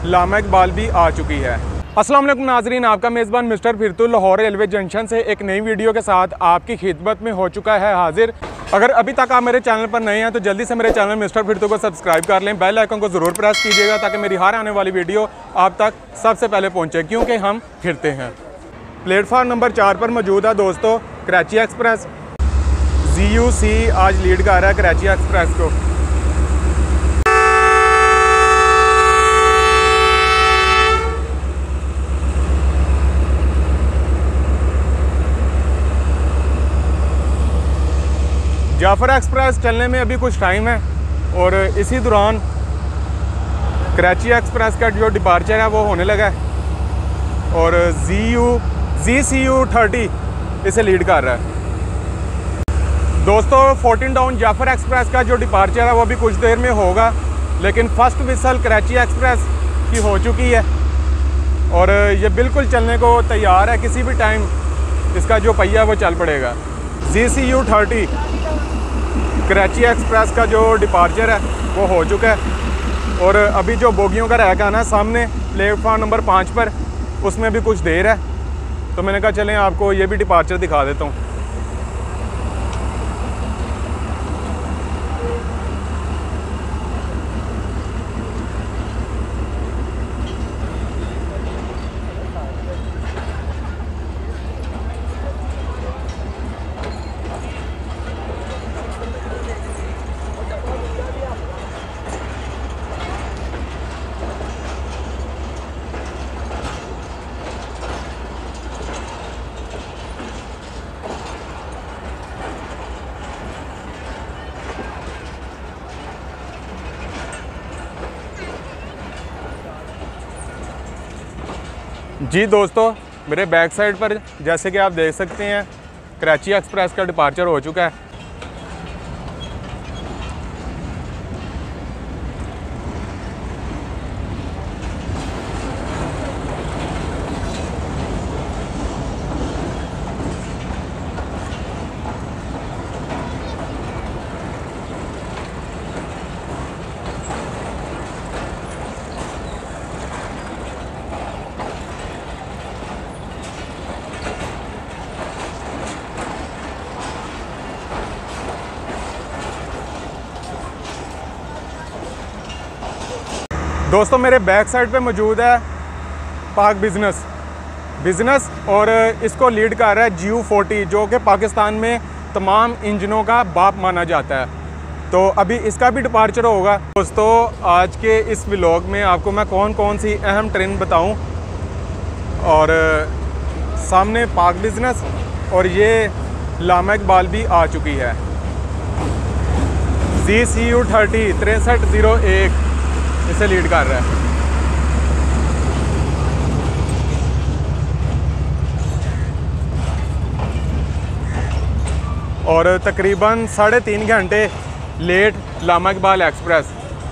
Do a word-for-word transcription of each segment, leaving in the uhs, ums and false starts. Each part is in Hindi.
लामा इकबाल भी आ चुकी है। अस्सलाम वालेकुम नाजरीन, आपका मेज़बान मिस्टर फिरतुल लाहौर रेलवे जंक्शन से एक नई वीडियो के साथ आपकी खिदमत में हो चुका है हाजिर। अगर अभी तक आप मेरे चैनल पर नए हैं तो जल्दी से मेरे चैनल मिस्टर फिरतुल को सब्सक्राइब कर लें, बेल आइकन को ज़रूर प्रेस कीजिएगा ताकि मेरी हर आने वाली वीडियो आप तक सबसे पहले पहुँचे, क्योंकि हम फिरते हैं। प्लेटफार्म नंबर चार पर मौजूद है दोस्तों Karachi express. G U C आज लीड कर रहा है कराची एक्सप्रेस को। जाफर एक्सप्रेस चलने में अभी कुछ टाइम है और इसी दौरान कराची एक्सप्रेस का जो डिपार्चर है वो होने लगा है और G U G C U thirty इसे लीड कर रहा है। दोस्तों फोर्टीन डाउन जाफर एक्सप्रेस का जो डिपार्चर है वो अभी कुछ देर में होगा, लेकिन फर्स्ट विसल कराची एक्सप्रेस की हो चुकी है और ये बिल्कुल चलने को तैयार है। किसी भी टाइम इसका जो पहिया वो चल पड़ेगा। G C U thirty Karachi express का जो डिपार्चर है वो हो चुका है और अभी जो बोगियों का रैक आना है सामने प्लेटफार्म नंबर पाँच पर, उसमें भी कुछ देर है, तो मैंने कहा चलें आपको ये भी डिपार्चर दिखा देता हूँ। जी दोस्तों, मेरे बैक साइड पर जैसे कि आप देख सकते हैं कराची एक्सप्रेस का डिपार्चर हो चुका है। दोस्तों मेरे बैक साइड पे मौजूद है पाक बिज़नेस बिज़नेस और इसको लीड कर रहा है जी यू फोर्टी, जो कि पाकिस्तान में तमाम इंजनों का बाप माना जाता है। तो अभी इसका भी डिपार्चर होगा। दोस्तों आज के इस व्लॉग में आपको मैं कौन कौन सी अहम ट्रेन बताऊं, और सामने पाक बिज़नेस और ये लामा इकबाल भी आ चुकी है। जी सी यू थर्टी तिरसठ ज़ीरो एक इसे लीड कर रहा है। और तकरीबन साढ़े तीन घंटे लेट लामा इकबाल एक्सप्रेस।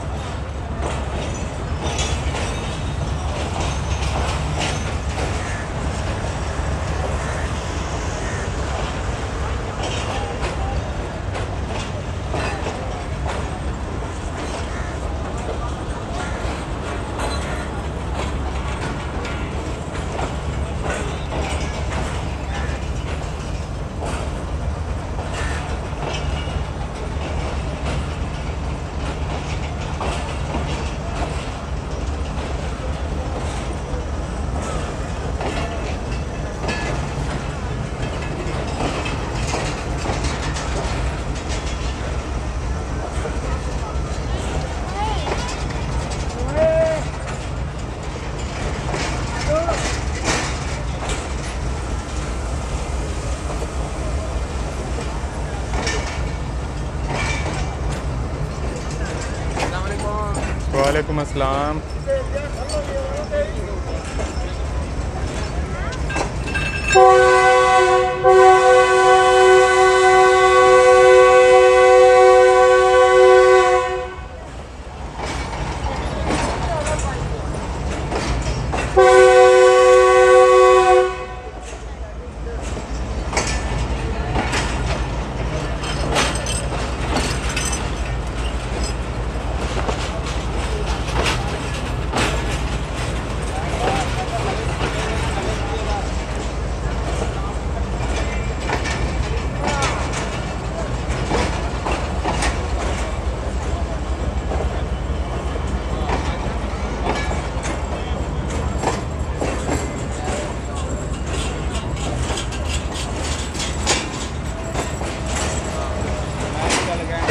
वालेकुम अस्सलाम।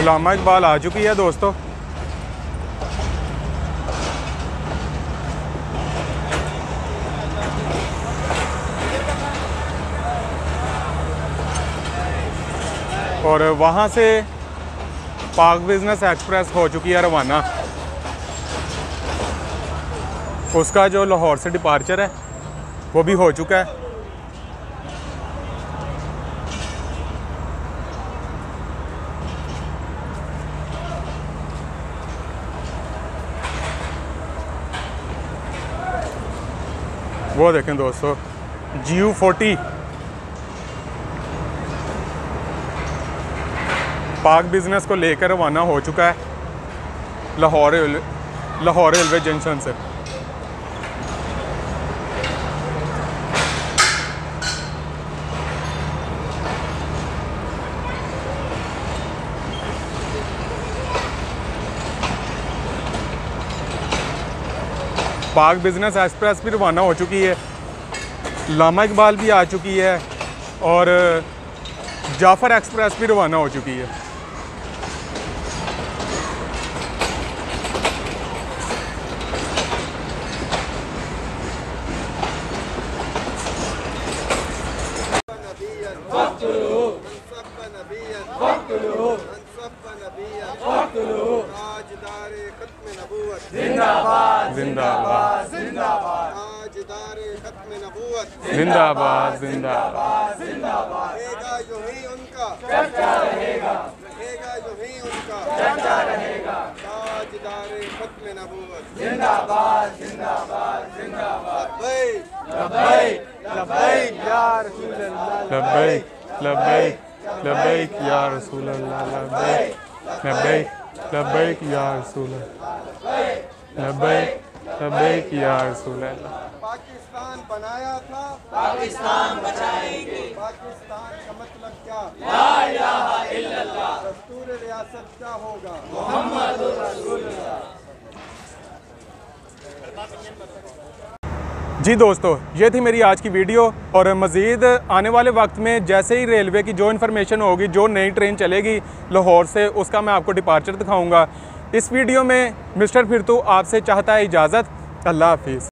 अल्लामा इकबाल आ चुकी है दोस्तों। और वहाँ से पाक बिज़नेस एक्सप्रेस हो चुकी है रवाना। उसका जो लाहौर से डिपार्चर है वो भी हो चुका है। वो देखें दोस्तों, G U forty Pak business को लेकर रवाना हो चुका है लाहौर लाहौर रेलवे जंक्शन से। पाक बिज़नेस एक्सप्रेस भी रवाना हो चुकी है, अल्लामा इकबाल भी आ चुकी है और जाफ़र एक्सप्रेस भी रवाना हो चुकी है। जिंदाबाद जिंदाबाद जिंदाबाद जिंदाबाद जिंदाबाद जिंदाबाद रहेगा जो ही उनका चर्चा रहेगा रहेगा जो ही उनका चर्चा रहेगा ताजदार खत्म नबूवत जिंदाबाद जिंदाबाद जिंदाबाद लब्बैक लब्बैक या रसूल अल्लाह लब्बैक लब्बैक लब्बैक या रसूल अल्लाह लब्बैक लब्बैक लब्बैक या रसूल अल्लाह लब्बैक लब्बैक या रसूल अल्लाह। पाकिस्तान बनाया था पाकिस्तान बचाएंगे पाकिस्तान का मतलब क्या ला इलाहा इल्लल्लाह दस्तूर रियासत क्या होगा मोहम्मदुर रसूलुल्लाह। जी दोस्तों, ये थी मेरी आज की वीडियो और मज़ीद आने वाले वक्त में जैसे ही रेलवे की जो इन्फॉर्मेशन होगी, जो नई ट्रेन चलेगी लाहौर से, उसका मैं आपको डिपार्चर दिखाऊंगा। इस वीडियो में मिस्टर फिरतू आपसे चाहता है इजाज़त। अल्लाह हाफिज़।